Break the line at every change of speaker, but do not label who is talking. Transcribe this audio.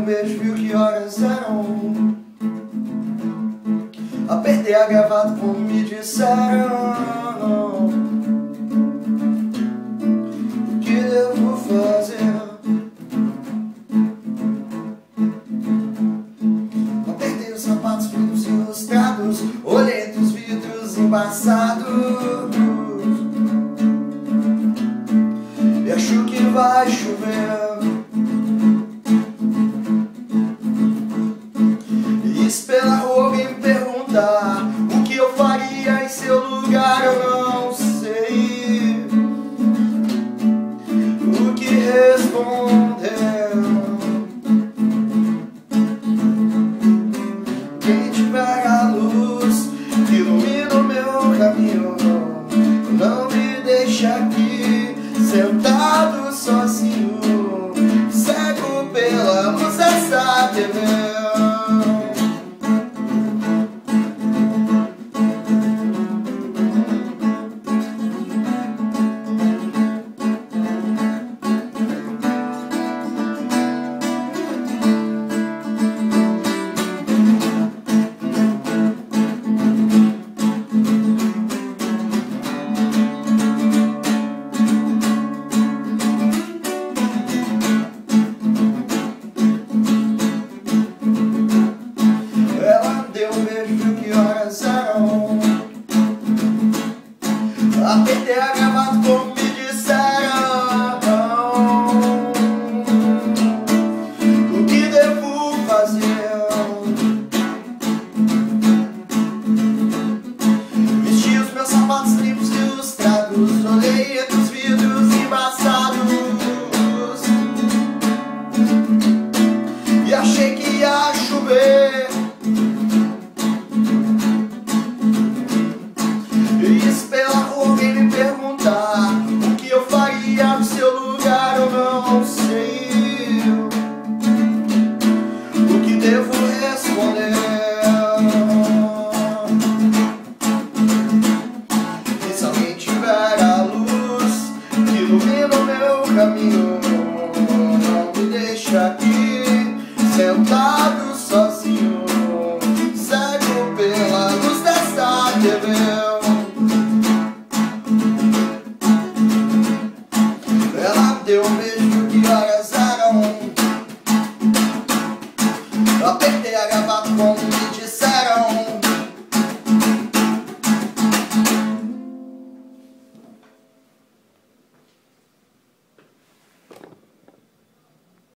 beijo, viu que horas eram. Apertei a gravata como me disseram. O que devo fazer? Apertei os sapatos finos e ilustrados, olhei entre os vidros embaçados e acho que vai chover. Pela rua alguém me perguntar o que eu faria em seu lugar, eu não sei o que responder. Quem tiver a luz que ilumina o meu caminho, não me deixe aqui sentado sozinho, cego pela luz dessa TV. Apertei a gravata como me disseram. O que devo fazer? Vesti os meus sapatos limpos e ilustrados, olhei entre os vidros embaçados e achei que ia chover. Pela rua alguém me perguntar o que eu faria no seu lugar, eu não sei o que devo responder. E se alguém tiver a luz que ilumina o meu caminho, não me deixe aqui sentado sozinho, cego pela luz dessa TV. Deu um beijo, que horas eram. Apertei a gravata como